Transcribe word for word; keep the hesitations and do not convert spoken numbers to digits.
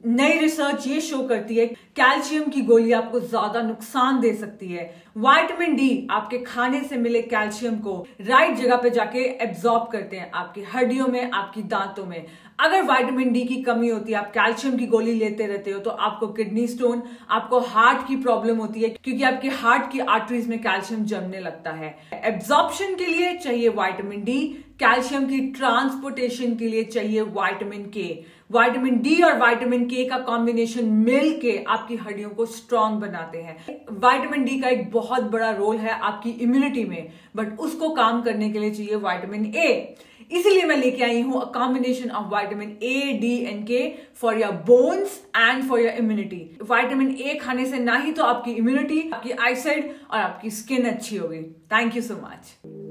नई रिसर्च ये शो करती है कैल्शियम की गोली आपको ज्यादा नुकसान दे सकती है। विटामिन डी आपके खाने से मिले कैल्शियम को राइट जगह पे जाके एब्जॉर्ब करते हैं, आपकी हड्डियों में, आपकी दांतों में। अगर विटामिन डी की कमी होती है, आप कैल्शियम की गोली लेते रहते हो, तो आपको किडनी स्टोन, आपको हार्ट की प्रॉब्लम होती है, क्योंकि आपके हार्ट की आर्टरीज में कैल्शियम जमने लगता है। एब्जॉर्प्शन के लिए चाहिए विटामिन डी, कैल्शियम की ट्रांसपोर्टेशन के लिए चाहिए विटामिन के। विटामिन डी और विटामिन के का कॉम्बिनेशन मिलके आपकी हड्डियों को स्ट्रांग बनाते हैं। विटामिन डी का एक बहुत बड़ा रोल है आपकी इम्यूनिटी में, बट उसको काम करने के लिए चाहिए विटामिन ए। इसीलिए मैं लेके आई हूं a combination of vitamin A, D and K for your bones and for your immunity. Vitamin A खाने से ना ही तो आपकी इम्यूनिटी, आपकी आईसाइट और आपकी स्किन अच्छी होगी। Thank you so much.